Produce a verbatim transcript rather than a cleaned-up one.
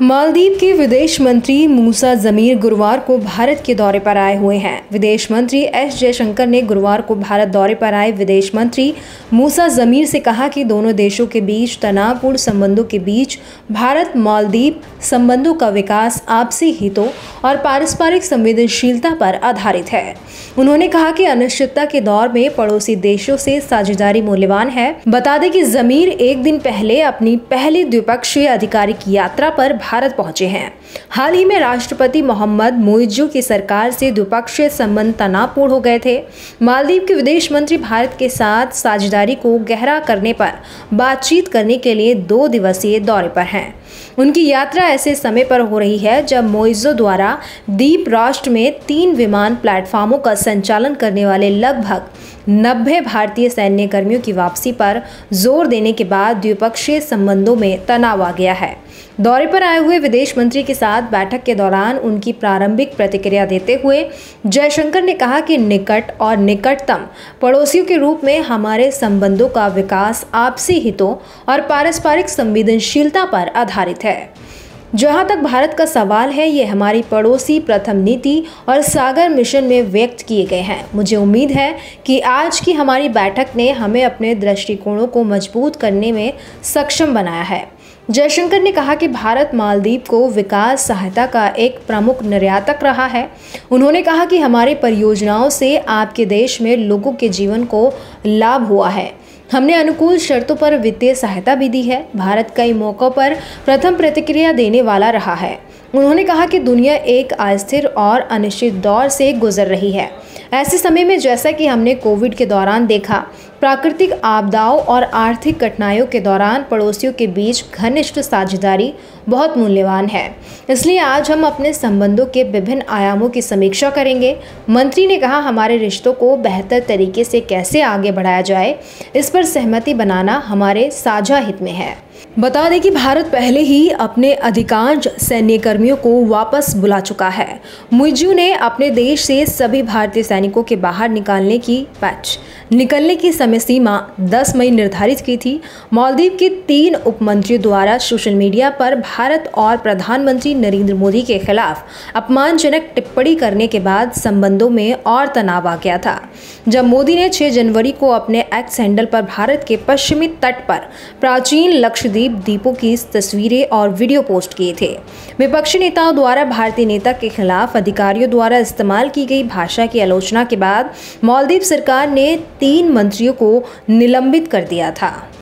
मालदीव के विदेश मंत्री मूसा जमीर गुरुवार को भारत के दौरे पर आए हुए हैं। विदेश मंत्री एस जयशंकर ने गुरुवार को भारत दौरे पर आए विदेश मंत्री मूसा जमीर से कहा कि दोनों देशों के बीच तनावपूर्ण संबंधों के बीच भारत मालदीव संबंधों का विकास आपसी हितों और पारस्परिक संवेदनशीलता पर आधारित है। उन्होंने कहा कि अनिश्चितता के दौर में पड़ोसी देशों से साझेदारी मूल्यवान है। बता दें कि जमीर एक दिन पहले अपनी पहली द्विपक्षीय आधिकारिक यात्रा पर भारत पहुंचे हैं। हाल ही में राष्ट्रपति मोहम्मद मोइज्जू की सरकार से द्विपक्षीय संबंध तनावपूर्ण हो गए थे। मालदीव के विदेश मंत्री भारत के साथ साझेदारी को गहरा करने पर बातचीत करने के लिए दो दिवसीय दौरे पर हैं। उनकी यात्रा ऐसे समय पर हो रही है जब मोइज्जू द्वारा द्वीप राष्ट्र में तीन विमान प्लेटफार्मों का संचालन करने वाले लगभग नब्बे भारतीय सैन्य कर्मियों की वापसी पर जोर देने के बाद द्विपक्षीय संबंधों में तनाव आ गया है। दौरे पर आए हुए विदेश मंत्री के साथ बैठक के दौरान उनकी प्रारंभिक प्रतिक्रिया देते हुए जयशंकर ने कहा कि निकट और निकटतम पड़ोसियों के रूप में हमारे संबंधों का विकास आपसी हितों और पारस्परिक संवेदनशीलता पर आधारित है। जहां तक भारत का सवाल है, ये हमारी पड़ोसी प्रथम नीति और सागर मिशन में व्यक्त किए गए हैं। मुझे उम्मीद है कि आज की हमारी बैठक ने हमें अपने दृष्टिकोणों को मजबूत करने में सक्षम बनाया है। जयशंकर ने कहा कि भारत मालदीव को विकास सहायता का एक प्रमुख निर्यातक रहा है। उन्होंने कहा कि हमारी परियोजनाओं से आपके देश में लोगों के जीवन को लाभ हुआ है। हमने अनुकूल शर्तों पर वित्तीय सहायता भी दी है। भारत कई मौकों पर प्रथम प्रतिक्रिया देने वाला रहा है। उन्होंने कहा कि दुनिया एक अस्थिर और अनिश्चित दौर से गुजर रही है। ऐसे समय में जैसा कि हमने कोविड के दौरान देखा, प्राकृतिक आपदाओं और आर्थिक कठिनाइयों के दौरान पड़ोसियों के बीच घनिष्ठ साझेदारी बहुत मूल्यवान है। इसलिए आज हम अपने संबंधों के विभिन्न आयामों की समीक्षा करेंगे। मंत्री ने कहा, हमारे रिश्तों को बेहतर तरीके से कैसे आगे बढ़ाया जाए, इस पर सहमति बनाना हमारे साझा हित में है। बता दें कि भारत पहले ही अपने अधिकांश सैन्य कर्मियों को वापस बुला चुका है। मोइज्जू ने अपने देश से सभी भारतीय सैनिकों के बाहर निकालने की पैच निकलने की समय सीमा दस मई निर्धारित की थी। मालदीव के तीन उपमंत्रियों द्वारा सोशल मीडिया पर भारत और प्रधानमंत्री नरेंद्र मोदी के खिलाफ अपमानजनक टिप्पणी करने के बाद संबंधों में और तनाव आ गया था, जब मोदी ने छह जनवरी को अपने एक्स हैंडल पर भारत के पश्चिमी तट पर प्राचीन लक्षद्वीप द्वीपों की तस्वीरें और वीडियो पोस्ट किए थे। विपक्षी नेताओं द्वारा भारतीय नेता के खिलाफ अधिकारियों द्वारा इस्तेमाल की गई भाषा की आलोचना के बाद मालदीव सरकार ने तीन मंत्रियों को निलंबित कर दिया था।